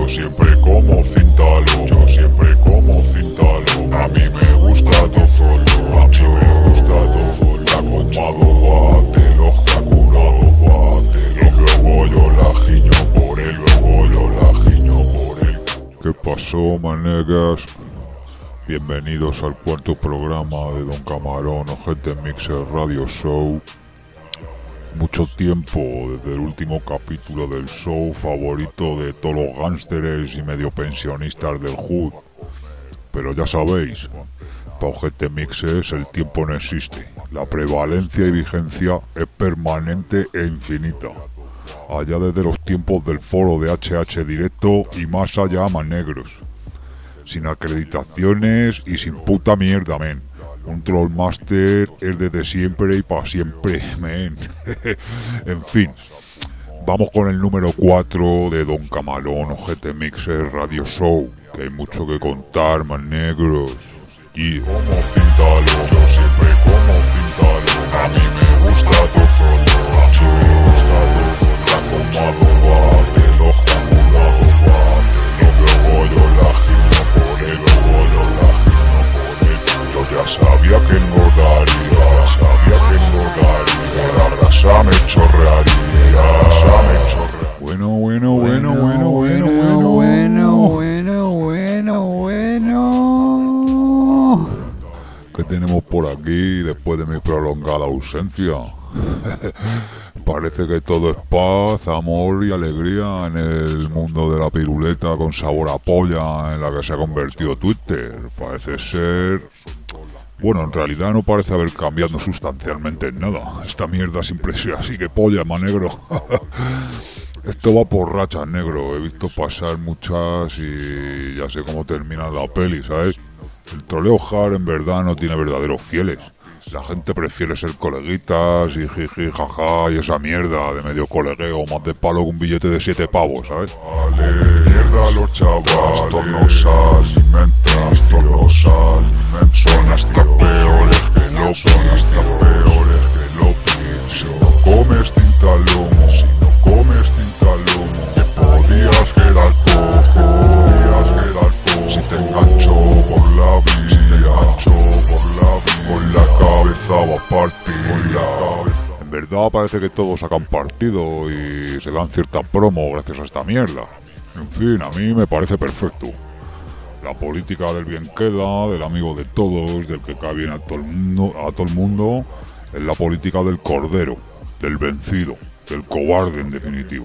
siempre como cintalo, yo siempre como cintalo. A mí me gusta todo solo, a mí me gusta todo solo. Acomado bate, los caculados bate, y luego yo la giño por él, luego yo la giño por él. ¿Qué pasó, manegas? Bienvenidos al cuarto programa de Don Camarón, Ojete Mixer Radio Show. Mucho tiempo desde el último capítulo del show favorito de todos los gánsteres y medio pensionistas del Hood. Pero ya sabéis, para Ojete Mixes el tiempo no existe. La prevalencia y vigencia es permanente e infinita. Allá desde los tiempos del foro de HH Directo y más allá, más negros. Sin acreditaciones y sin puta mierda, men. Un Trollmaster es desde siempre y para siempre, men. En fin, vamos con el número 4 de Don Camarón, Ojete Mixer Radio Show, que hay mucho que contar, más negros. Y como cintalo, yo siempre como cintalo. A mí me gusta todo solo, a mí me gusta todo. Acomado bate, los caculados bate, y luego yo la giño por él, luego yo la giño por él. Yo ya sabía que engordaría, ya sabía que engordaría. La grasa me chorrearía, la grasa me chorrearía. Bueno. ¿Qué tenemos por aquí después de mi prolongada ausencia? Parece que todo es paz, amor y alegría en el mundo de la piruleta con sabor a polla en la que se ha convertido Twitter. Parece ser... Bueno, en realidad no parece haber cambiado sustancialmente en nada. Esta mierda siempre es así que polla, más negro. Esto va por rachas, negro. He visto pasar muchas y ya sé cómo termina la peli, ¿sabes? El troleo hard en verdad no tiene verdaderos fieles. La gente prefiere ser coleguitas y jiji, jaja y esa mierda de medio colegueo más de palo que un billete de 7 pavos, ¿sabes? Vale, mierda los chavales, esto no alimenta, esto no alimenta. Son hasta peores que lo son hasta peores que lo pis. Si no comes tintalomo, si no comes tintalomo, te podías quedar cojo, si te engancho por la vía, si te engancho por la vía, con la cabeza va a partir. En verdad parece que todos sacan partido y se dan cierta promo gracias a esta mierda. En fin, a mí me parece perfecto. La política del bien queda, del amigo de todos, del que cae bien a todo el mundo, es la política del cordero, del vencido, del cobarde en definitiva.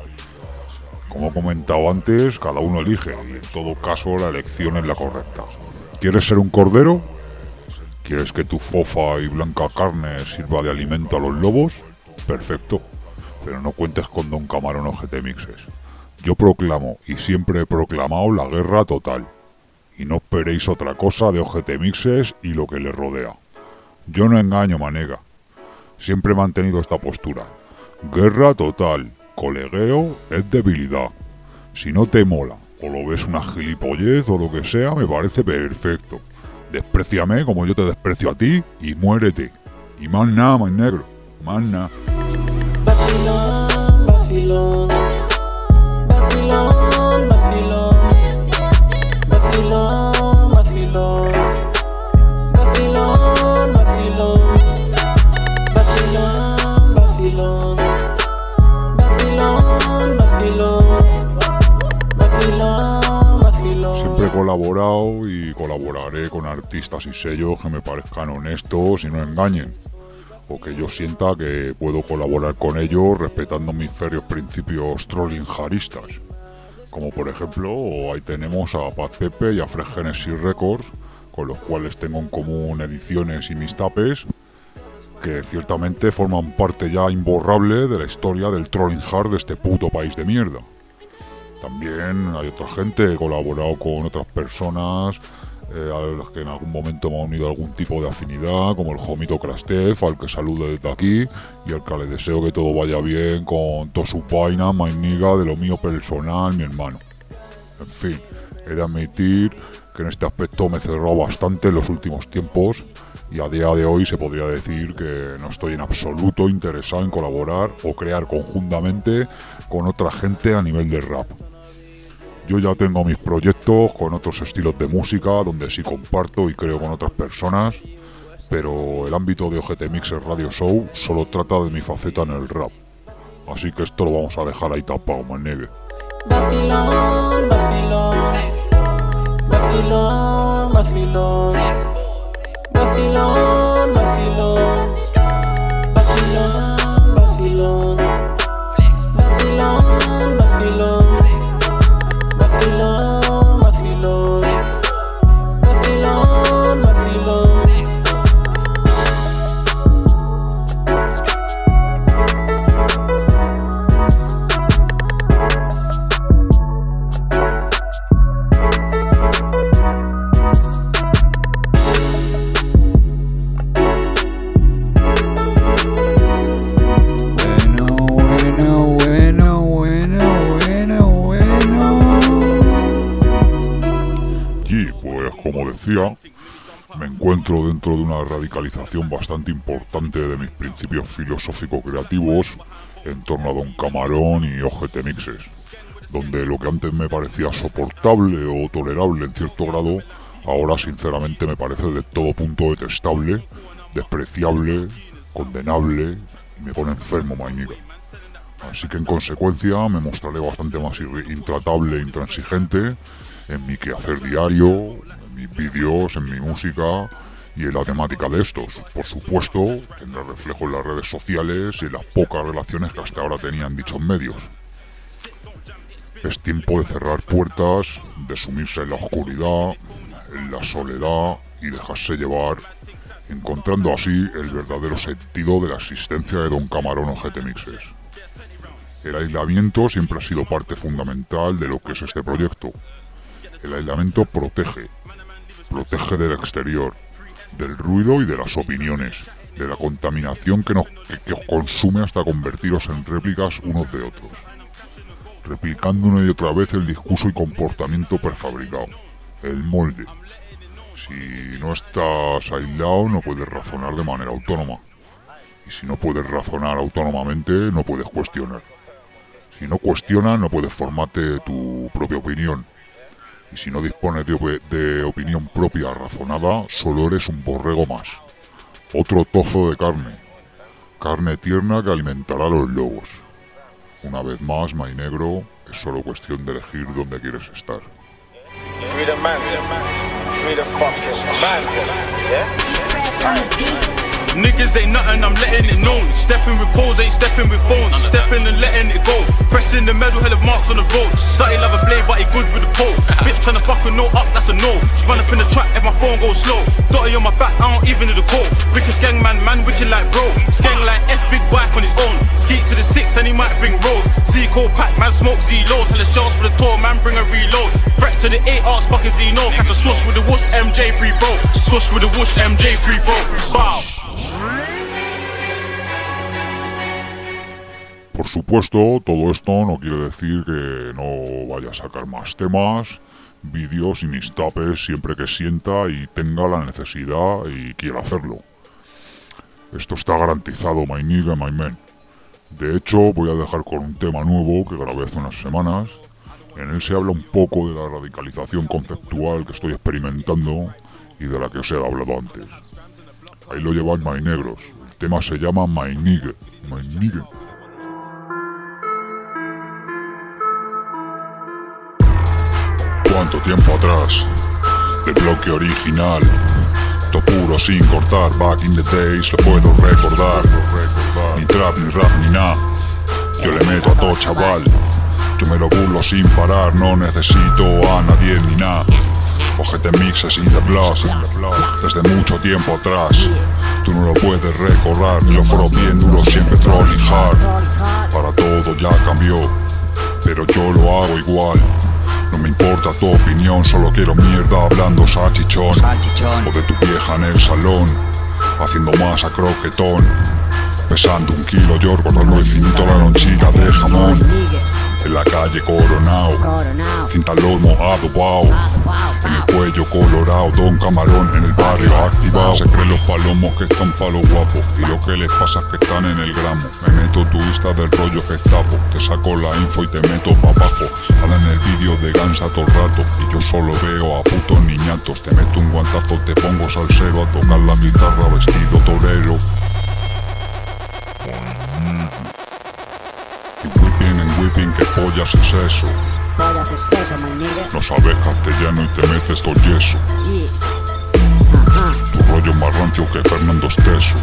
Como he comentado antes, cada uno elige y en todo caso la elección es la correcta. ¿Quieres ser un cordero? ¿Quieres que tu fofa y blanca carne sirva de alimento a los lobos? Perfecto, pero no cuentes con Don Camarón Ojete Mixes. Yo proclamo y siempre he proclamado la guerra total. Y no esperéis otra cosa de Ojete Mixes y lo que le rodea. Yo no engaño, manega. Siempre he mantenido esta postura. Guerra total. Colegueo es debilidad. Si no te mola o lo ves una gilipollez o lo que sea, me parece perfecto. Despréciame como yo te desprecio a ti y muérete. Y más nada, más negro. Más nada. Vacilón, vacilón. Vacilón, vacilón. Vacilón, vacilón. Vacilón, vacilón. Vacilón, vacilón. Vacilón, vacilón, vacilón. Siempre he colaborado y colaboraré con artistas y sellos que me parezcan honestos y no engañen, o que yo sienta que puedo colaborar con ellos respetando mis ferios principios trollingjaristas. Como por ejemplo, ahí tenemos a Paz Pepe y a Fresh Genesis Records, con los cuales tengo en común ediciones y mis tapes, que ciertamente forman parte ya imborrable de la historia del trolling hard de este puto país de mierda. También hay otra gente, he colaborado con otras personas a las que en algún momento me ha unido algún tipo de afinidad, como el Jomito Krastev, al que saludo desde aquí y al que le deseo que todo vaya bien con toda su vaina, mainiga, de lo mío personal, mi hermano. En fin, he de admitir que en este aspecto me he cerrado bastante en los últimos tiempos y a día de hoy se podría decir que no estoy en absoluto interesado en colaborar o crear conjuntamente con otra gente a nivel de rap. Yo ya tengo mis proyectos con otros estilos de música, donde sí comparto y creo con otras personas, pero el ámbito de OGT Mixer Radio Show solo trata de mi faceta en el rap. Así que esto lo vamos a dejar ahí tapado, manegue. Vacilón, vacilón, vacilón, vacilón, vacilón, vacilón, vacilón, vacilón, vacilón, vacilón, vacilón, vacilón, vacilón, vacilón. Como decía, me encuentro dentro de una radicalización bastante importante de mis principios filosófico-creativos en torno a Don Camarón y OGT Mixes, donde lo que antes me parecía soportable o tolerable en cierto grado, ahora sinceramente me parece de todo punto detestable, despreciable, condenable y me pone enfermo, mainita. Así que en consecuencia me mostraré bastante más intratable e intransigente en mi quehacer diario, en mis vídeos, en mi música y en la temática de estos. Por supuesto, tendrá reflejo en las redes sociales y en las pocas relaciones que hasta ahora tenían dichos medios. Es tiempo de cerrar puertas, de sumirse en la oscuridad, en la soledad y dejarse llevar, encontrando así el verdadero sentido de la existencia de Don Camarón OGT Mixes. El aislamiento siempre ha sido parte fundamental de lo que es este proyecto. El aislamiento protege del exterior, del ruido y de las opiniones, de la contaminación que os consume hasta convertiros en réplicas unos de otros, replicando una y otra vez el discurso y comportamiento prefabricado, el molde. Si no estás aislado no puedes razonar de manera autónoma, y si no puedes razonar autónomamente no puedes cuestionar. Si no cuestionas no puedes formarte tu propia opinión. Y si no dispones de opinión propia razonada, solo eres un borrego más. Otro trozo de carne tierna que alimentará a los lobos. Una vez más, my negro, es solo cuestión de elegir dónde quieres estar. Free the man, free the fucking man, yeah? Niggas ain't nothing, I'm letting it known. Stepping with poles, ain't stepping with phones. Stepping and letting it go. Pressing the medal, hella marks on the road. Something love a blade, but he good with the pole. Bitch tryna fuck with no up, that's a no. Run up in the track if my phone goes slow. Dotty on my back, I don't even need a call. Wicked skeng man wicked like bro. Skeng like S, big bike on his own. Skeet to the 6 and he might bring rolls. Z-Code pack, man smoke Z-Lows. Hella shells for the tour, man bring a reload. Threat to the 8 arts, fucking Z-No. Catch a swoosh with the whoosh, MJ free throw. Swoosh with the whoosh, MJ free throw. Bow. Por supuesto, todo esto no quiere decir que no vaya a sacar más temas, vídeos y mis tapes siempre que sienta y tenga la necesidad y quiera hacerlo. Esto está garantizado, my nigga, my man. De hecho, voy a dejar con un tema nuevo que grabé hace unas semanas. En él se habla un poco de la radicalización conceptual que estoy experimentando y de la que os he hablado antes. Ahí lo llevan my negros. El tema se llama My Nigga, my nigga. ¿Cuánto tiempo atrás? De bloque original, todo puro sin cortar. Back in the days, lo puedo recordar. Ni trap, ni rap, ni nada. Yo le meto a todo chaval. Yo me lo burlo sin parar. No necesito a nadie ni nada. OGT Mixes in the block. Desde mucho tiempo atrás. Tú no lo puedes recordar. Ni lo fueron bien duro, siempre trolling hard. Para todo ya cambió, pero yo lo hago igual. No me importa tu opinión, solo quiero mierda hablando salchichón. O de tu vieja en el salón, haciendo masa croquetón. Pesando 1 kilo yo, cortando infinito la lonchita de jamón. El En la calle Coronao, Coronao. cintalón mojado, wow. En el cuello colorado, Don Camarón en el barrio activado. Se creen los palomos que están pa' los guapos, y lo que les pasa es que están en el gramo. Me meto tu Insta del rollo Gestapo, te saco la info y te meto pa' abajo. Hablan en el vídeo de Gansa todo el rato, y yo solo veo a putos niñatos. Te meto un guantazo, te pongo salsero a tocar la guitarra vestido torero. Y whipping, ¿qué pollas es eso? Pollas es eso, my nigga. No sabes castellano y te metes todo yeso. Yeah. Ajá. Tu rollo más rancio que Fernando Esteso.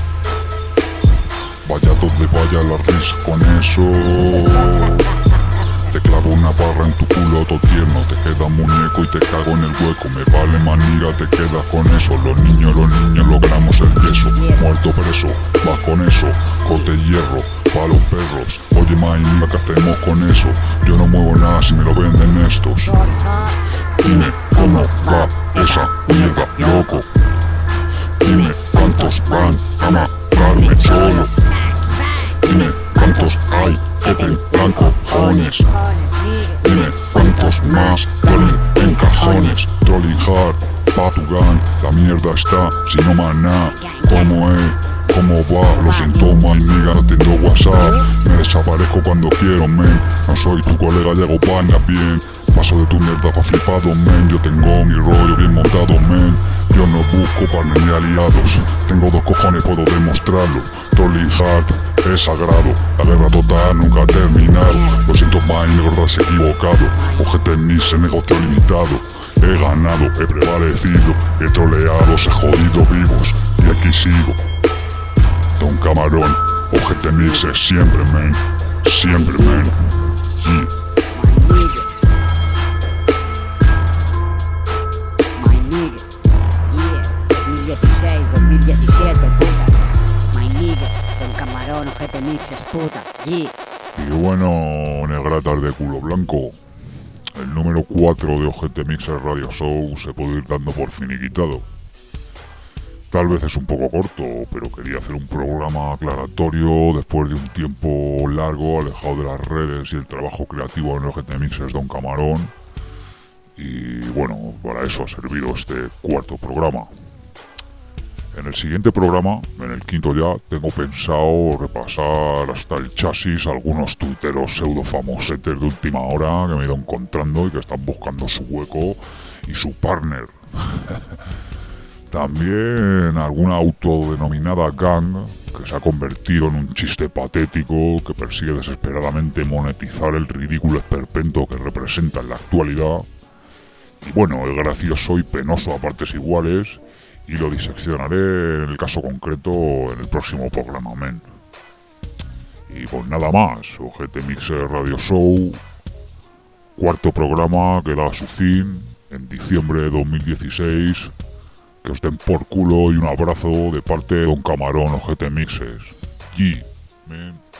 Vaya donde vaya la risa con eso. Te clavo una barra en tu culo todo tierno. Te queda muñeco y te cago en el hueco. Me vale maniga, te quedas con eso. Los niños logramos el yeso. Muerto preso, vas con eso. Corte hierro, pa' los perros. Oye maniga, ¿qué hacemos con eso? Yo no muevo nada si me lo venden estos. Dime cómo va esa mierda, loco. Dime cuántos van a matarme solo. Dime cuántos hay que tendrán cojones. Dime cuántos más duelen en cajones. Trolling hard, Batugan, la mierda está, si no más nada. ¿Cómo es? ¿Cómo va? Lo siento, my nigga, no tengo WhatsApp. Me desaparezco cuando quiero, men. No soy tu colega, llego pana bien. Paso de tu mierda pa' flipado, men. Yo tengo mi rollo bien montado, men. Yo no busco partners ni aliados. Tengo dos cojones, puedo demostrarlo. Trolling hard es sagrado. La guerra total nunca ha terminado. Lo siento, my nigga, has equivocado. Ojete en mí, se negocio limitado. He ganado, he prevalecido. He troleado, he jodido vivos. Y aquí sigo. Don Camarón, ojete mixes siempre, men. Siempre, men. Yeah. My nigga. Yeah. 2016, 2017, puta. My nigga. Don Camarón, ojete mixes, puta. Yeah. Y bueno, negratas de culo blanco. El número 4 de Ojete Mixer Radio Show se puede ir dando por finiquitado. Tal vez es un poco corto, pero quería hacer un programa aclaratorio después de un tiempo largo alejado de las redes y el trabajo creativo en Ojete Mixers Don Camarón. Y bueno, para eso ha servido este cuarto programa. En el siguiente programa, en el quinto ya, tengo pensado repasar hasta el chasis algunos tuiteros pseudo famosetes de última hora que me he ido encontrando y que están buscando su hueco y su partner. También alguna autodenominada gang que se ha convertido en un chiste patético que persigue desesperadamente monetizar el ridículo esperpento que representa en la actualidad. Y bueno, el gracioso y penoso a partes iguales, y lo diseccionaré en el caso concreto en el próximo programa, men. Y pues nada más, Ojete Mixer Radio Show, cuarto programa que da a su fin en diciembre de 2016. Que os den por culo y un abrazo de parte de Don Camarón, Ojete Mixes. Yeah, man.